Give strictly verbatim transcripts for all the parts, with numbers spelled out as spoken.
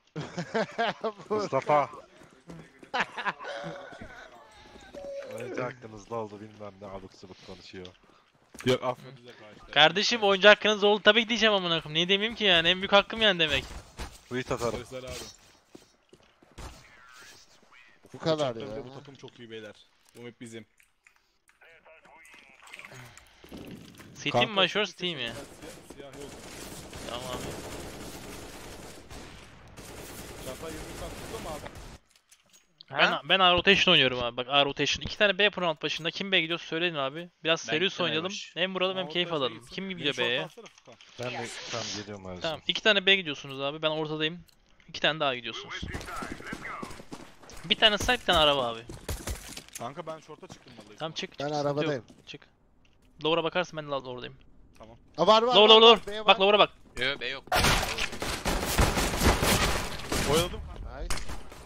Mustafa. Önce aklınızda oldu bilmem ne abuk subuk konuşuyor. Yok affedeceğiz arkadaşlar. Kardeşim oyuncu hakkınız oldu tabii ki diyeceğim amına koyayım. Ne demeyeyim ki yani, en büyük hakkım yani demek. Tweet atarım. Polisler abi. Bu kadar Uçakları ya. da bu takım çok iyi beyler. Bu hep bizim. City mi başlıyoruz, sekiz team mi? Siyah, siyah yok. Tamam abi. Çanta yirmi santimde mi abi? Ben, ben A rotation oynuyorum abi. Bak A rotation. İki tane B round başında. Kim B gidiyor söyleyin abi. Biraz serious oynayalım. Hem vuralım hem Aa, keyif ortaya alalım. gitsin. Kim Beni gidiyor şorta B'ye? atsana Furkan. Ben de tam geliyorum abi. Tamam. iki tane B gidiyorsunuz abi. Ben ortadayım. İki tane daha gidiyorsunuz. Bir tane side, bir tane araba abi. Kanka ben şorta çıktım vallahi. Tamam çık. çık, Ben sıkıntı yok. arabadayım. Çık. Lower'a bakarsın, ben de lower'dayım. Aa, var var. Lower var, lower var. B lower. var. Bak lower'a bak. Yok be yok. Oyaladım kanka. Nice.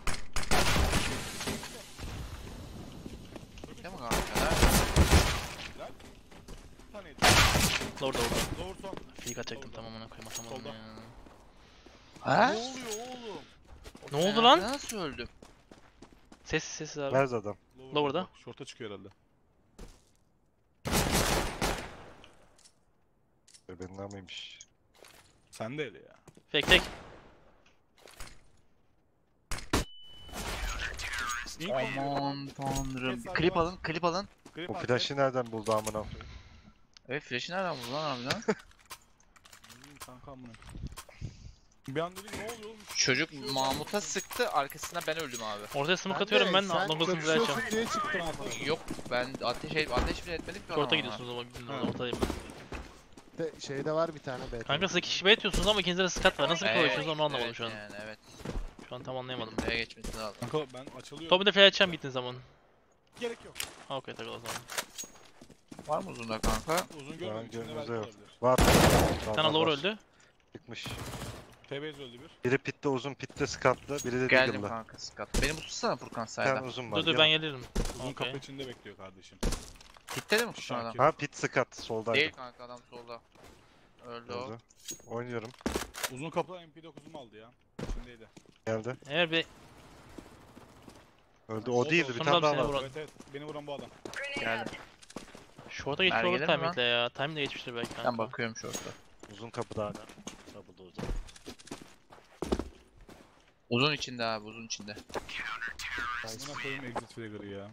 Değil mi kanka? Nerede? Bir taneydi. Lower'da orada. Doğru son. İlk atacaktım, tamam ona koyayım, atamadım Solda. ya. Ha? Ne oluyor oğlum? Ne oldu Ben lan? Nasıl öldüm? Sessiz sessiz abi. Nerede adam? Lower'da. Bak, şorta çıkıyor herhalde. Benden miymiş? Sen de öyle ya. Fake tek. İlk Aman tanrım. Kes Klip abi, alın, klip alın. Grip Bu at, flash'ı nereden buldu amına? Evet flash'ı nereden buldun lan harbiden? Hmm, Kanka amına. Bir an dedim ne oluyor oğlum? Çocuk Mahmut'a sıktı, arkasına ben öldüm abi. Ortaya smoke Ben atıyorum de ben. sen Longosunu güzel kaçıyorsun açacağım. diye çıktım abi. Yok ben ateş ateş bile etmedim ki Short'a adama. gidiyorsunuz ama Ha. ortadayım ben. De, şeyde var bir tane B. Kanka siz iki kişi B atıyorsunuz ama ikinizde de skat var. Nasıl bir Evet, koyuyorsunuz onu anlamadım evet şu an. Yani evet. Şu an tam anlayamadım. Buraya geçmesi lazım. Kanka ben açılıyorum. Topu da flash açacağım gittiğin zaman. Gerek yok. Ha okey takıl o zaman. Var mı uzunda kanka? Uzun Ben görmedim. İçinde gönlümüzde belki yok. olabilir. Var. Bir tane lower öldü. Çıkmış. T B Z öldü bir. Biri pitte uzun, pitte skatlı, biri de Geldim diggle'lı. kanka Scott. Beni bu tutsana Furkan Bir tane sayda. uzun var. Dur dur gel. ben gelirim. Uzun kapı Okey. içinde bekliyor kardeşim. Gitti değil mi Furkan adam? Şakir. Ha pit skat soldaydı. Değil kanka adam solda. Öldü o. Oldu. Oynuyorum. Uzun kapıda M P dokuzumu aldı ya. İçindeydi. Geldi. Eğer bir Öldü. O değildi. Bir Sonra tane daha seni var. vuran. Evet evet. Beni vuran bu adam. Geldim. short'a geçmiş Ben olur gelirim timingle ya. Time de geçmiştir belki kanka. Ben bakıyorum şorta. Uzun kapıda hala. Double'da uzun. Uzun içinde abi uzun içinde. Buna koyayım exit flagger'ı ya.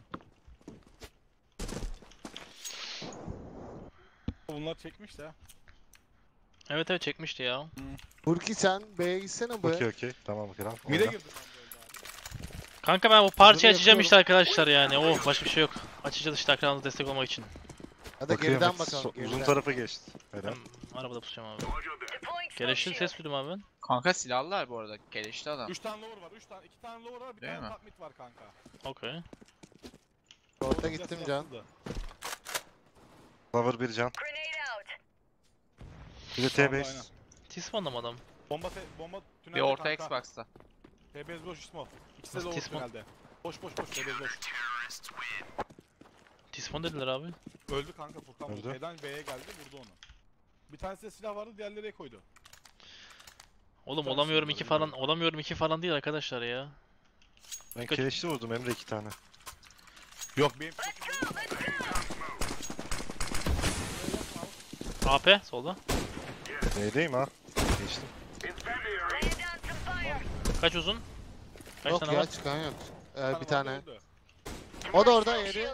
Bunlar çekmiş de. Evet evet çekmişti ya. Burki sen B'ye gitsene bu. Okey okey. Tamam kral. Mide Oyna. girdi tam böyle abi. Kanka ben bu parçayı Hazır açacağım işte yapıyorum. arkadaşlar yani. Oh başka bir şey yok. Açacağız işte ekranınıza destek olmak için. Hadi Bakıyorum, geriden so- bakalım. uzun geriden. tarafa geçti. Helal. Ben arabada pusacağım abi. Geleşli ses duydum abi ben. Kanka silahlılar bu arada. Keleşli adam. üç tane lower var. üç tane iki tane lower var. Bir Değil tane mi? top mid var kanka. Okey. Orta gittim can. Lover bir can. Bir de Tamam, T beş. aynen. T-spawn'da mı adam? Bomba te bomba tünelde Bir orta kanka. Xbox'ta. T B Z boş ismo. İkisi de Nasıl lower Tisman? tünelde. Boş boş boş T B Z boş. T-spawn dediler abi. Öldü kanka Furkan. Öldü. B'den B'ye geldi vurdu onu. Bir tanesi de silah vardı diğerleri E koydu. Oğlum Ben olamıyorum şimdi iki bilmiyorum. falan. Olamıyorum iki falan değil arkadaşlar ya. Ben Kaç- keleşli vurdum Emre iki tane. Yok benim A P solda. Neydeyim ha? Geçtim. Kaç uzun? Kaç Yok tane ya var? çıkan yok. Ee, vardı, bir tane. öldü. O da orada yedi.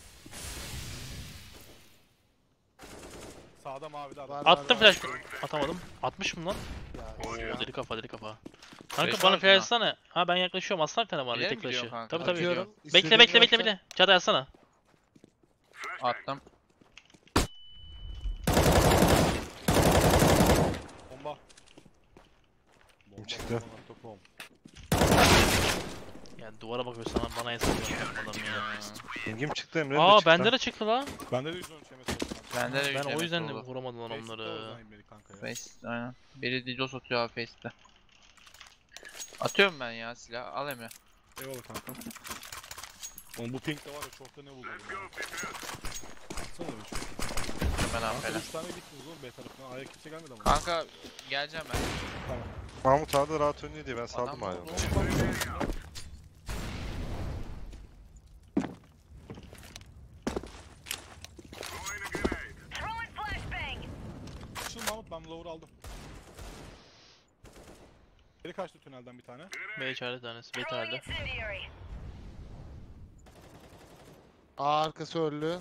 Sağda mavide adam. Var, Attım var, var. flash. Atamadım. Atmış mı lan? Ya, Oo ya. deli kafa deli kafa. Kanka Flash bana var mı flash ya? atsana. Ha ben yaklaşıyorum. Atsana bir tane bana İleri mi tek flash'ı. gidiyorsun kanka? Tabii tabii. Atıyorum. Bekle İstediğin bekle bekle varsa- bekle. Çağatay atsana. Attım. Bomba. Bomba, çıktı? bomba, topu. Ya duvara bakıyor sana bana hesap adam ya. Pingim çıktı Emre'nin de Aa çıktı. bende de çıktı la. Bende de yüz on çemesi oldu kanka. Bende de Ben o yüz yüzden de oldu. vuramadım lan Face'de o onları. yüzden inmedi kanka ya. Face aynen. Biri DDoS atıyor abi Face'te. Atıyorum ben ya silah. Al Emre. Eyvallah kanka. Oğlum bu pink de var ya şortta ne buldum ya. Atsana bir şey. Ben Kanka aferin. üç tane gittiniz oğlum B tarafına. A'ya kimse gelmedi ama. Kanka geleceğim ben. Tamam. Mahmut abi de rahat oynuyor diye ben saldım Adam abi. Açıl Mahmut, ben lower aldım. Geri kaçtı tünelden bir tane. B içeride tanesi. B tünelde. A arkası öldü.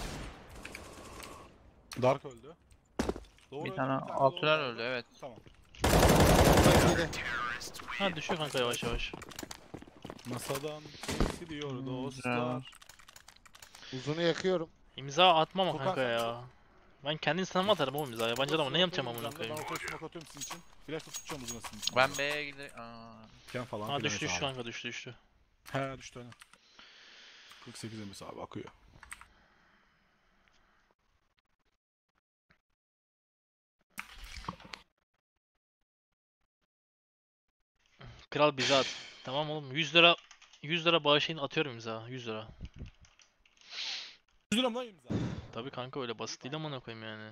Dark öldü. Lower Bir öldü, tane lower alt tünel öldü. öldü, evet. Tamam. Yedi. Ha düşüyor kanka yavaş yavaş. Masadan siliyor Hmm, dostlar. Uzunu yakıyorum. İmza atmam ama Furkan kanka sen ya. Ben kendi insanıma atarım oğlum imza. Yabancı adama ne yapacağım amına koyayım. Ben ortaya smoke atıyorum sizin için. Flash tutacağım uzun sizin için. Ben B'ye gidiyorum. Aa. Ken falan Ha filan düştü düştü hesabı. kanka düştü düştü. He düştü öyle. kırk sekiz emis abi akıyor. Kral bize at. Tamam oğlum yüz lira yüz lira bağışlayın atıyorum imza. yüz lira. yüz lira mı lan imza? Tabii kanka öyle basit değil amına koyayım yani.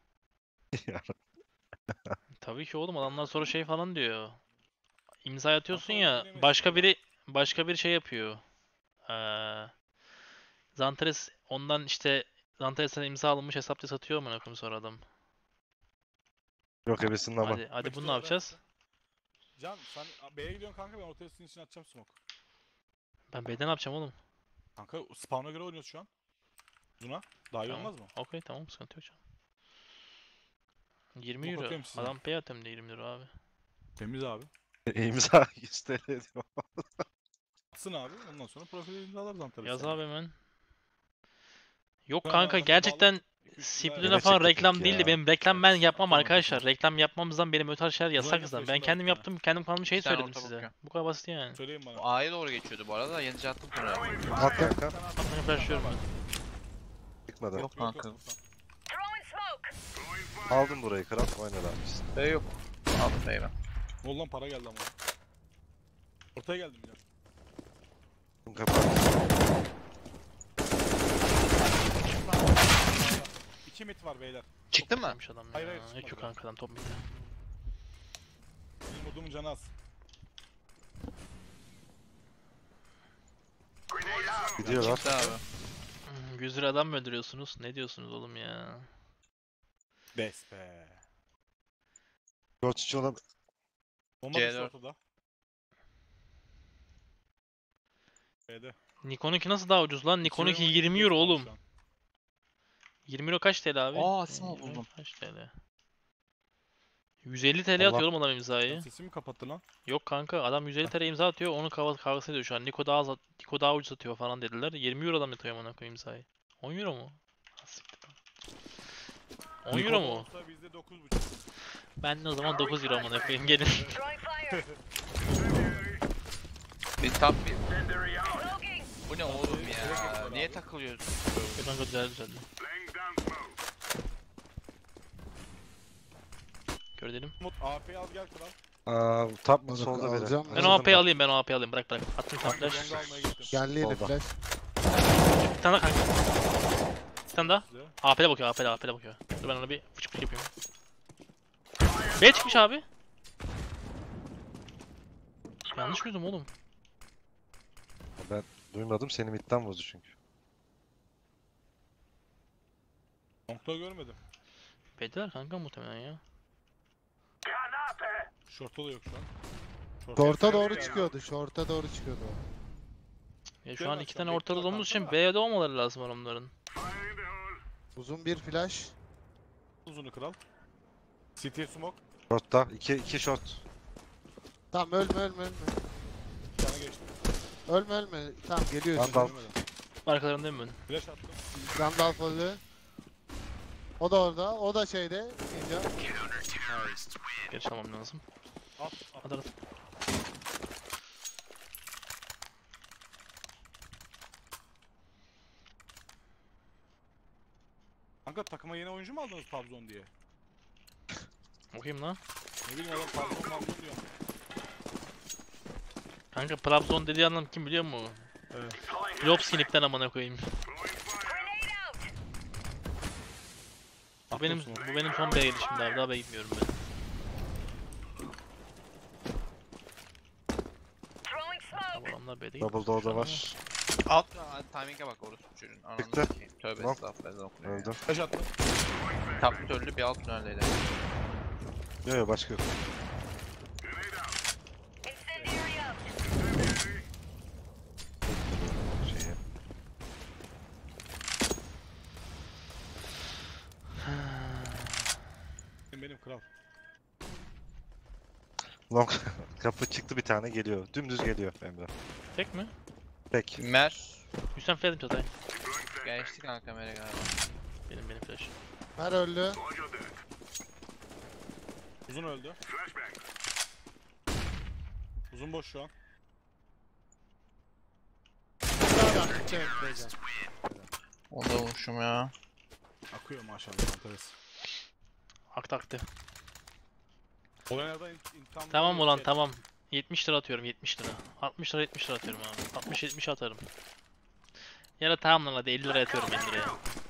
Tabii ki oğlum adamlar sonra şey falan diyor. İmza atıyorsun Kanka ya onu bilemezsin başka ya. biri başka bir şey yapıyor. Ee, Zantares ondan işte Zantares'ten imza alınmış hesap diye satıyor amına koyayım sonra adam. Yok ebesinin ama. Hadi hadi bunu ne yapacağız? Can sen B'ye gidiyorsun kanka, ben ortaya sizin için atacağım smoke. Ben B'de ne yapacağım oğlum? Kanka spawn'a göre oynuyoruz şu an. Zuna. Daha iyi Tamam. olmaz mı? Okey tamam sıkıntı yok canım. yirmi Yok, euro. atıyorum size. Adam pay atıyorum da yirmi lira abi. Temiz abi. İmza yüz T L diyor. Atsın abi, ondan sonra profile imzalarız Antalya'da. Yaz abi hemen. Yok Ben kanka adamı gerçekten bağla- iki üç lira Split'e Yine falan çektik reklam ya. değildi. Benim reklam ben Evet, yapmam atıyorum, arkadaşlar. atıyorum. Reklam yapmamızdan benim öyle şeyler yasak Uzaylı zaten. Ben flash'ı kendim var bir yaptım. Kendim kalmış şey Bir tane söyledim orta size. bakıyor. Bu kadar basit yani. Söyleyin bana. A'ya doğru geçiyordu bu arada. Yenice attım tünel. At kanka. Ben flashlıyorum ben. Çıkmadı. Yok kanka. Aldım burayı kral. Oynar abi biz. B yok. Aldım B'yi ben. Ne oldu lan, para geldi ama. Ortaya geldim ya. Bunu kapat. İki mit var beyler. Çıktın mı? Yapmış adam ya. Hayır, hayır, Hiç çıkmadı yok ben. kankadan top bitti. Benim odumun canı az. Gidiyorlar. Çıktı abi. Hmm, yüz lira adam mı öldürüyorsunuz? Ne diyorsunuz oğlum ya? Bes be. Dört içi olan Bomba C düştü dört. ortada. B'de. Nikon'unki nasıl daha ucuz lan? Nikon'unki iki bin on yirmi yedi euro kaldı oğlum. şu an. yirmi euro kaç T L abi? Aa, small yirmi buldum. Kaç T L? yüz elli T L Allah. atıyor oğlum adam imzayı. Lan sesimi kapattı lan. Yok kanka adam yüz elli T L imza atıyor onun kavga kavgası ediyor şu an. Niko daha az at- Niko daha ucuz atıyor falan dediler. yirmi eurodan mı atıyor amına koyayım imzayı? on euro mu? Ha, siktir lan. on euro mu? Olsa bizde dokuz buçuk. Ben de o zaman dokuz euro amına koyayım gelin. Bir tap bir. Bu ne oğlum ya? Niye takılıyorsun? Kanka güzel güzeldi. Gördüm. Umut A P'yi al gel kral. Aa, tap Balık solda biri. alacağım. Ben Açıldım o A P'yi alayım ben o A P'yi alayım bırak bırak. Attım tam Kanka flash. longa almaya gittim. Geldi yine Solda. flash. Bir tane daha kanka. Bir tane daha. Size. A P'de bakıyor A P'de A P'de bakıyor. Dur ben ona bir fıçık fıçık yapayım. B çıkmış abi. Yanlış mıydım oğlum? Duymadım seni midden vurdu çünkü. Long'da görmedim. B'deler kanka muhtemelen ya. Short'ta da yok şu an. Short'a Short'a yok doğru ya. çıkıyordu. Short'a doğru çıkıyordu. Ya şu an iki tane Bekliyorlar, ortada olduğumuz için kanka. B'de olmaları lazım adamların. Uzun bir flash. Uzunu kral. City'ye smoke. Short'ta. iki iki short. Tamam ölme ölme ölme. Bir tane geçti. Ölme ölme. Tamam geliyor. Lan şimdi. dal. Görmedim. Arkalarındayım ben. Flash attım. Gandalf öldü. O da orada. O da şeyde. Ninja. Geç almam lazım. At at. Hadi hadi. Kanka takıma yeni oyuncu mu aldınız Pubzone diye? Bakayım lan. Ne bileyim adam Pubzone Pubzone diyor. Kanka Trabzon dediği anlam kim biliyor musun? Evet. Job sinipten amına koyayım. Bu benim bu benim son B'ye gelişimdi abi. Daha B'ye gitmiyorum ben. Onlar B'de Double door'da var. Alt timing'e bak orası çocuğun. Ananı Çıktı. sikeyim. Tövbe Long. estağfurullah. Öldü. Flash attım. Top mid öldü bir alt tünelde. Yok yok başka yok. Şey, Benim kral. long kapı çıktı bir tane geliyor. Dümdüz geliyor Emre. Tek mi? Tek. Mer. Hüsam flash çatay. Geçti kanka Mer'e galiba. Benim benim flash. Mer öldü. Uzun öldü. Uzun boş şu an. Daha da gideceğim diyeceğim. Onu da vurmuşum ya. Akıyor maşallah. Antares. Aktı aktı. Olaylardan intikam... Tamam ulan tamam. yetmiş lira atıyorum yetmiş lira. altmış lira yetmiş lira atıyorum abi. altmış yetmiş atarım. Ya da tamam lan hadi elli lira atıyorum elli liraya.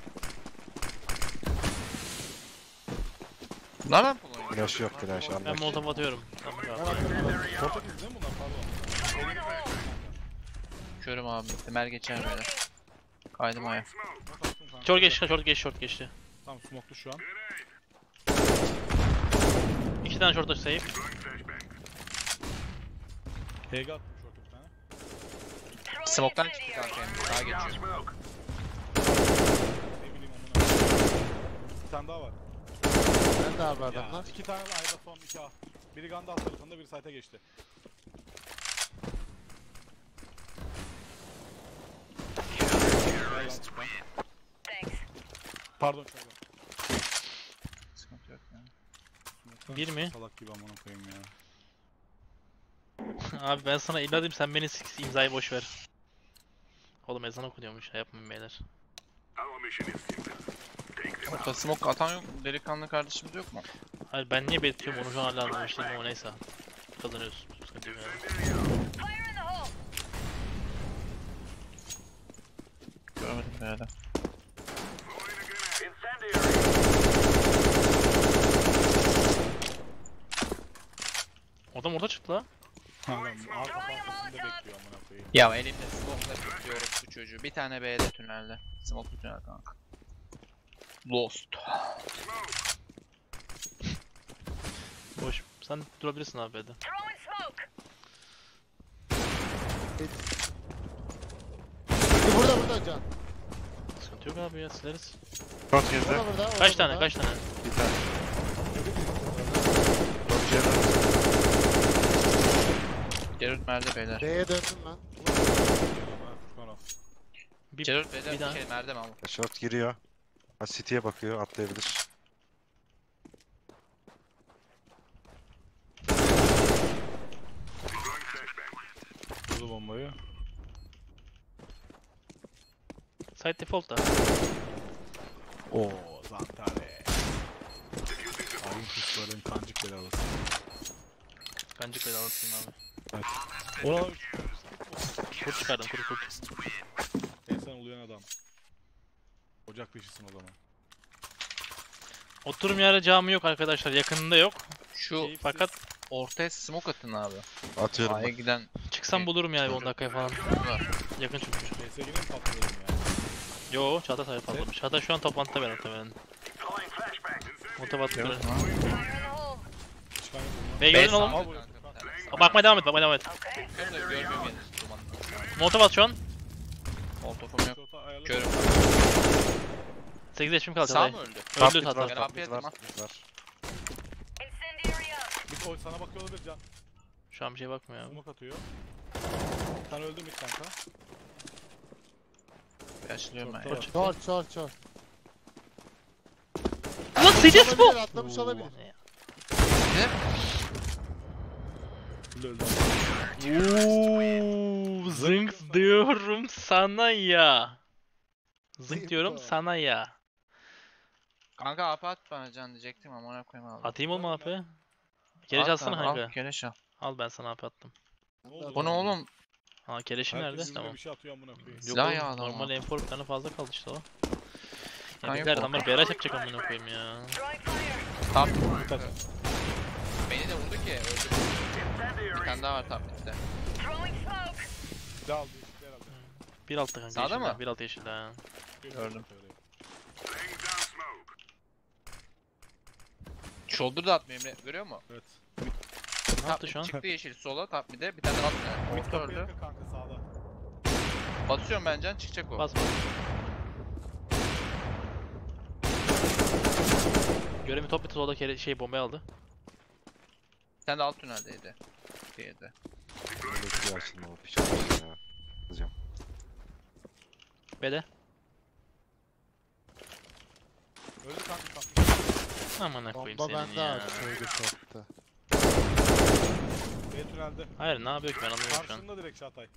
Nereden Polonya? Flash yok flash Ben anlık. molotof atıyorum. Tamam Ben abi. atıyorum. Portekiz değil mi bunlar? Pardon. Körüm abi. Mer geçer böyle. Kaydım aya. Not attım kanka. Short geçti short geçti short geçti. Tamam smoke'lu şu an. İki tane short save. H G attım short'a bir tane. Smoke'tan çıktı kanka hem. Daha geçiyor. Ne bileyim amına. Bir tane daha var. Ben de abi Ya, adamlar. iki tane de Ayda son iki A. Biri Gandalf tarafında biri site'e geçti. Gel lan çıkan. Pardon şaka. Sıkıntı yok yani. Smoke'tan Bir mi? Salak gibi amına koyayım ya. Abi ben sana illa dedim sen beni sik imzayı boş ver. Oğlum ezan okunuyormuş şey yapmayın beyler. Orta smoke atan yok mu? Delikanlı kardeşimiz yok mu? Hayır ben niye belirtiyorum onu şu an hala anlamış değilim ama neyse. Kazanıyoruz. Sıkıntı yok yani. Görmedim herhalde. Adam orta çıktı la. Kanka arka fantasında bekliyor amına koyayım. Ya elimde smoke'la tutuyorum bu çocuğu. Bir tane B'de tünelde. Smoke'lu tünel kanka. Lost. Boş. Sen durabilirsin abi B'de. Burada burada can. Sıkıntı yok abi ya sileriz. Short girdi. Burada burada. Kaç orada, tane burada. kaç tane? Bir tane. Short girdi. Geralt Mer'de beyler. B'ye döndüm ben. Ha, Furkan al. Bir, Geralt B'de bir bir daha. şey Mer'de mi ama? Short giriyor. Ha City'ye bakıyor atlayabilir. Vurdu bombayı. Side default da. Oo Zantare. Ayın kuşların kancık belalısı. Bence böyle alırsın abi. Ona Kurt çıkardım kurt kurt. insan oluyan adam. Ocak dışısın o zaman. Oturum yerde cami yok arkadaşlar yakınında yok. Şu Keyifsiz. Fakat ortaya smoke atın abi. Atıyorum A'ya bak. giden çıksam bulurum yani on dakikaya falan. var. Yakın çünkü. P S G'nin mi patladım ya? Yo Çağatay sayı patlamış. Çağatay şu an toplantıda ben muhtemelen. Motobat Yok göre. mu? Çıkan yok mu? Bey gördün Bey oğlum. sağ- Al buraya Furkan. Bakmaya devam et bakmaya devam et. Körüm de görmüyorum yeni dumanını. Motobat şu an. Molotofum yok. Short'a ayarla. Körüm. sekiz yaşım kaldı Sağ Çağatay. mı öldü? Top Öldü mid Çağatay. var, Ben top A P mid var, atayım, mid var. Bir oy sana bakıyor olabilir can. Şu an bir şey bakmıyor abi. Smoke atıyor. Sen öldün mü kanka? Bir açılıyorum ben. Short'ta var. Short short short. Ulan Sides bu! Olabilir, atlamış olabilir. Ne? Full öldü. Uuuu zınk diyorum sana ya. Zınk diyorum sana ya. Kanka A P at bana can diyecektim ama ona koyayım abi. Atayım oğlum A P. Keleş At atsana abi, kanka. Al keleş al. Al ben sana A P attım. Ne oldu Bu ne lan? oğlum? Ha keleşim Herkes nerede? birbirine Tamam. bir şey atıyor amına koyayım. Yok Silah oğlum, ya adam normal o. M four bir tane fazla kaldı işte o. Kan Ya yok bizler o. adamlar B R yapacak amına koyayım ya. Tap. Dikkat. Beni de vurdu ki öldü. Bir tane daha var tap bitti. Bir daha aldı yeşil herhalde. Bir altta kanka. Sağda yeşilde, mı? Bir altta yeşilde ha. Gördüm. Shoulder da atmıyor Emre. Görüyor musun? Evet. Ne yaptı şu an? Çıktı yeşil sola top mid'e. Bir tane de atmıyor. Mid Orta kapıya öldü. yakın kanka sağda. Basıyorum ben can çıkacak o. Bas bas. Görevi top bir solda kere şey bombayı aldı. Sen de alt tüneldeydi. Diğeri. Böyle bir açılma o piç olmuş ya. Kızacağım. B'de. Öldü kanka kanka. Amına koyayım Bomba senin bende ya. abi şeyde shortta. B tünelde. Hayır ne yapıyor ki ben anlamıyorum şu an. Karşında direkt Çağatay.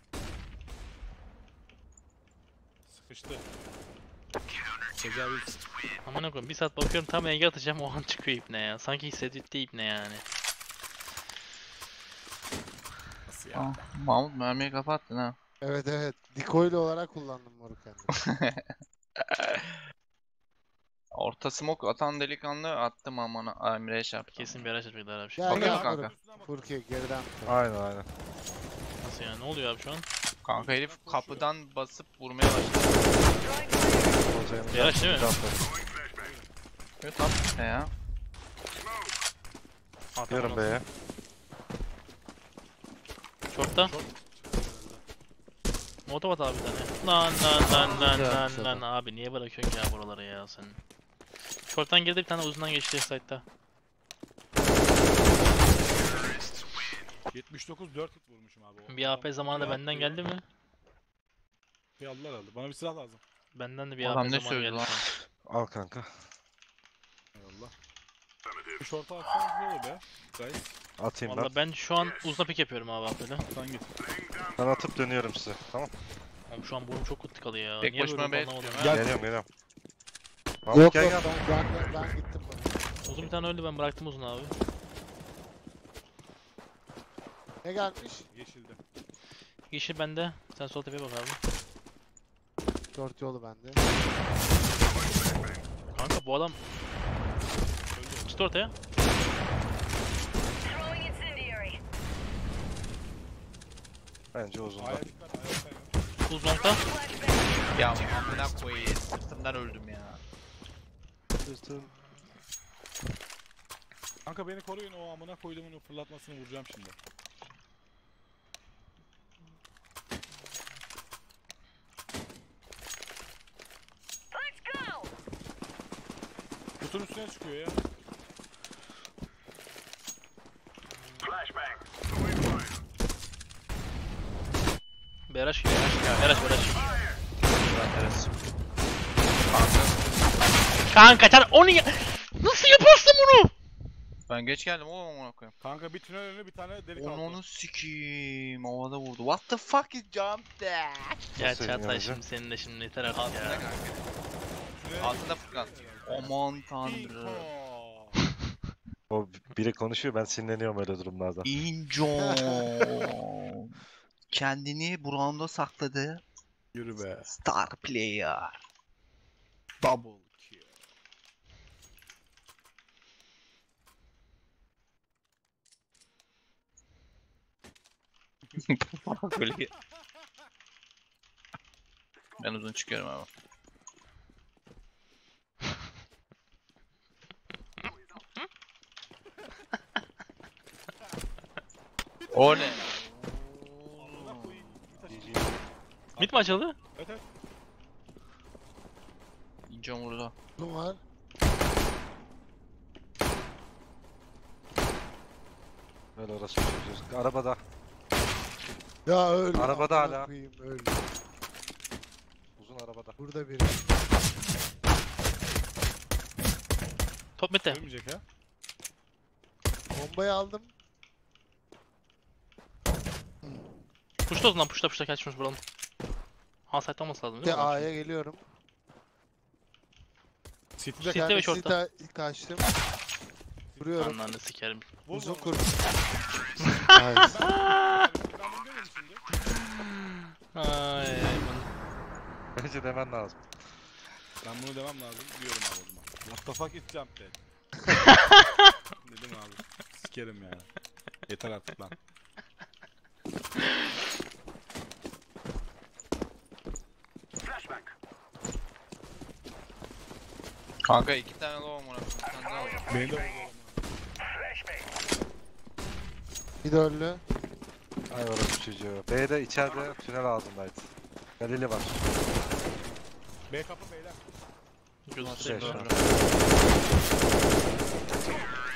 Sıkıştı. Tecavüz. Amına koyayım bir saat bakıyorum tam enge atacağım o an çıkıyor ipne ya. Sanki hissedirtti ipne yani. Nasıl ya? Aa, Mahmut mermiyi kapattın ha. Evet evet. Decoy'lu olarak kullandım moruk kendimi. Orta smoke atan delikanlı attım amına Emre'ye çarptı. Kesin bir araç atacaklar abi şimdi. Gel Bakıyorum gel kanka. moruk. Furki geriden tut. Aynen aynen. Nasıl ya ne oluyor abi şu an? Kanka herif kapıdan basıp vurmaya başladı. Olacağını Yaraş değil mi? bir hafta. Evet tam ne ya? Diyorum B'ye. Short'ta. Molotov at abi bir tane. Lan lan lan lan Güzel, lan güzel. lan abi niye bırakıyorsun ya buraları ya sen? Short'tan girdi bir tane uzundan geçti site'da. yetmiş dokuz dört hit vurmuşum abi. O Bir A P adam- zamanı da bir benden A P geldi mi? Bir aldılar herhalde. Bana bir silah lazım. Benden de bir Adam A P ne zamanı söyledi geldi. lan? şu an. Al kanka. Eyvallah. Bir short'a atsanız ne olur be? Guys. Atayım ben. Valla ben şu an uzun pik yapıyorum abi A P'de. Sen git. Ben atıp dönüyorum size. Tamam. Oğlum şu an burnum çok kötü kalıyor ya. Tek Niye başıma böyle B anlamadım tutuyorum ya. ha. Geliyorum geliyorum. Mahmut Yok gel yok gel. ben, ben, ben gittim bana. Uzun bir tane öldü ben bıraktım uzun abi. Ne gelmiş? Yeşilde. Yeşil bende. Sen sol tepeye bak abi. Dört yolu bende. Kanka bu adam Öldü. çıktı ortaya. Throwing incendiary. Bence uzun. A'ya dikkat. A'ya dikkat. Uz long'ta. Flashbang. Ya amına koyayım. Sırtımdan öldüm ya. Kanka beni koruyun, o amına koyduğumun o fırlatmasını vuracağım şimdi. Let's go. Kutun üstüne çıkıyor ya. Beraş geliyor. Beraş beraş. Ben teres. Kanka sen onu ya... Nasıl yaparsın bunu? Ben geç geldim oğlum amına koyayım. Kanka bir tünel önüne bir tane delik Onu aldı. onu sikiyim. Havada vurdu. What the fuck is jump that? Ya Nasıl Çağatay yani? şimdi senin de şimdi yeter artık Altında ya. kanka. Tünele Altında Furkan. Aman tanrım. Pinko. O biri konuşuyor ben sinirleniyorum öyle durumlarda. İnco. Kendini bu rounda sakladı. Yürü be. Star player. Double kill. Böyle. Ben uzun çıkıyorum abi. O ne? Amına koyayım. Bir taşı- G G. Mid mi açıldı? Evet evet. İnce vurdu. Uzun var. Böyle orası çocuğuz. Arabada. Ya öl. Arabada amına hala. koyayım, öl. Uzun arabada. Burada biri. Top mid'de. Ölmeyecek ha. Bombayı aldım. Puşta o zaman puşta puşta kaçmış vuralım. Ha site olması lazım Bir değil de mi? A'ya geliyorum. City'de City ve Kendisi short'ta. ta- ilk açtım. Vuruyorum. Ananı sikerim. Vur Uzun bunu. kur. Nice. Ben bunu demedim şimdi. Ay ay ay. Bence demen lazım. Ben bunu demem lazım. Diyorum abi o zaman. What the fuck is jump dead? Dedim abi. Sikerim yani. Yeter artık lan. Kanka iki tane low amına koyayım. Bir tane daha var. Beni de vurdu oğlum. Bir de öldü. Ay orası çocuğu. B'de içeride tünel ağzındaydı. Galili var. B kapı beyler. Göstereyim Şey, sonra.